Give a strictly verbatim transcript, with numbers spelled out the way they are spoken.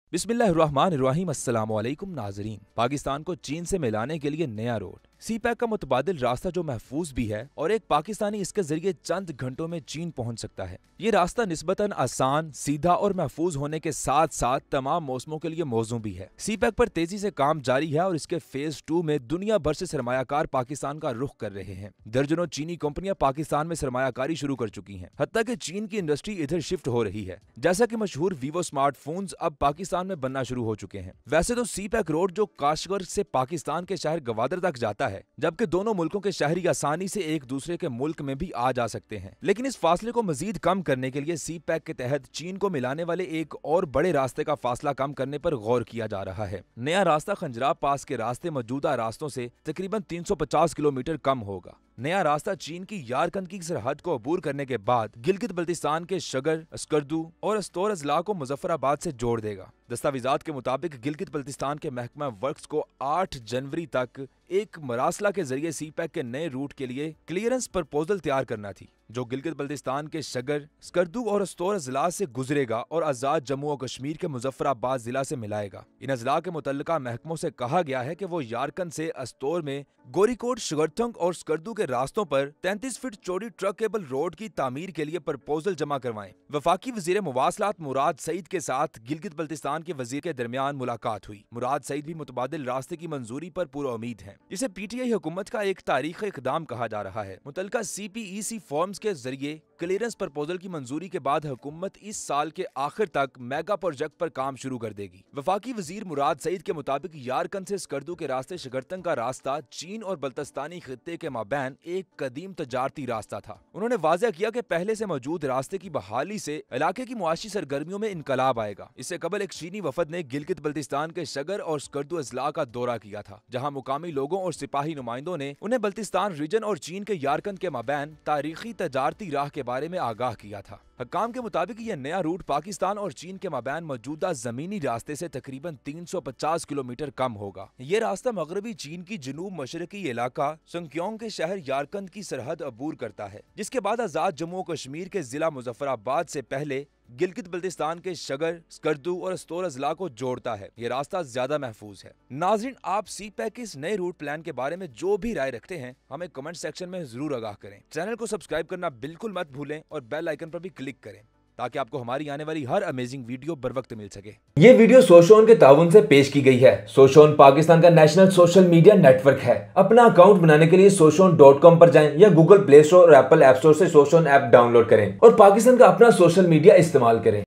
बिस्मिल्लाहिर्रहमानिर्रहीम। अस्सलाम वालेकुम नाजरीन। पाकिस्तान को चीन से मिलाने के लिए नया रोड, सी पैक का मुतबादिल रास्ता जो महफूज भी है और एक पाकिस्तानी इसके जरिए चंद घंटों में चीन पहुंच सकता है। ये रास्ता निस्बतन आसान, सीधा और महफूज होने के साथ साथ तमाम मौसमों के लिए मौजू भी है। सी पैक पर तेजी से काम जारी है और इसके फेज टू में दुनिया भर से सरमायाकार पाकिस्तान का रुख कर रहे हैं। दर्जनों चीनी कंपनियां पाकिस्तान में सरमायाकारी शुरू कर चुकी हैं, हत्ता कि चीन की इंडस्ट्री इधर शिफ्ट हो रही है। जैसा कि मशहूर वीवो स्मार्टफोन्स अब पाकिस्तान में बनना शुरू हो चुके हैं। वैसे तो सी पैक रोड जो काशघर से पाकिस्तान के शहर गवादर तक जाता है, जबकि दोनों मुल्कों के शहरी आसानी से एक दूसरे के मुल्क में भी आ जा सकते हैं, लेकिन इस फासले को मजीद कम करने के लिए सी पैक के तहत चीन को मिलाने वाले एक और बड़े रास्ते का फासला कम करने पर गौर किया जा रहा है। नया रास्ता खंजराब पास के रास्ते मौजूदा रास्तों से तकरीबन तीन सौ पचास किलोमीटर कम होगा। नया रास्ता चीन की यारकंद की सरहद को अबूर करने के बाद गिलगित बल्तिस्तान के शिगर, स्कर्दू और अस्टोर अजला को मुजफ्फराबाद से जोड़ देगा। दस्तावेजात के मुताबिक गिलगित बल्तिस्तान के महकमा वर्क्स को आठ जनवरी तक एक मरासला के जरिए सी पैक के नए रूट के लिए क्लियरेंस प्रपोजल तैयार करना थी, जो गिलगित बल्तिस्तान के शिगर, स्कर्दू और अस्टोर अजला से गुजरेगा और आजाद जम्मू और कश्मीर के मुजफ्फराबाद जिला से मिलाएगा। इन अजला के मुतल्लिका महकमों से कहा गया है कि वो यारकंद से अस्टोर में गोरीकोट, शिगर और स्कर्दू के रास्तों पर तैंतीस फीट चौड़ी ट्रकेबल रोड की तामीर के लिए प्रपोजल जमा करवाएं। वफाकी वजीर मुवासलात मुराद सईद के साथ गिलगित बल्तिस्तान के वजीर के दरमियान मुलाकात हुई। मुराद सईद भी मुतबादिल रास्ते की मंजूरी पर पूरा उम्मीद है। इसे पीटीआई हुकूमत का एक तारीखी इकदाम कहा जा रहा है। मुतल्लिका सी पी ई सी फॉर्म्स के जरिए क्लियरेंस प्रपोजल की मंजूरी के बाद हुकूमत इस साल के आखिर तक मेगा प्रोजेक्ट पर काम शुरू कर देगी। वफाकी वजीर मुराद सईद के मुताबिक यारकंद से स्कर्दू के रास्ते शिगरतन का रास्ता चीन और बल्तिस्तानी खित्ते के माबैन एक कदीम तजारती रास्ता था। उन्होंने वाज़ेह किया कि पहले से मौजूद रास्ते की बहाली से इलाके की मुआशी सरगर्मियों में इनकलाब आएगा। इससे कबल एक चीनी वफद ने गिलगित बल्तिस्तान के शिगर और स्कर्दू अजला का दौरा किया था, जहाँ मुकामी लोगों और सिपाही नुमाइंदों ने उन्हें बल्तिस्तान रीजन और चीन के यारकंद के माबैन तारीखी तजारती राह के बारे में आगाह किया था। हकाम के मुताबिक यह नया रूट पाकिस्तान और चीन के माबैन मौजूदा जमीनी रास्ते से तकरीबन तीन सौ पचास किलोमीटर कम होगा। ये रास्ता मगरबी चीन की जनूब मशरकी इलाका संक्योंग के शहर यारकंद की सरहद अबूर करता है, जिसके बाद आजाद जम्मू और कश्मीर के जिला मुजफ्फराबाद से पहले गिलगित बल्तिस्तान के शिगर, स्कर्दू और अस्टोर अजला को जोड़ता है। ये रास्ता ज्यादा महफूज है। नाजरीन, आप सी पैक के इस नए रूट प्लान के बारे में जो भी राय रखते हैं हमें कमेंट सेक्शन में जरूर आगाह करें। चैनल को सब्सक्राइब करना बिल्कुल मत भूलें और बेल आइकन पर भी क्लिक करें ताकि आपको हमारी आने वाली हर अमेजिंग वीडियो बर वक्त मिल सके। ये वीडियो सोशोन के ताउन से पेश की गई है। सोशोन पाकिस्तान का नेशनल सोशल मीडिया नेटवर्क है। अपना अकाउंट बनाने के लिए सोशोन डॉट कॉम पर जाएं या गूगल प्ले स्टोर और एप्पल ऐप स्टोर से सोशोन ऐप डाउनलोड करें और पाकिस्तान का अपना सोशल मीडिया इस्तेमाल करें।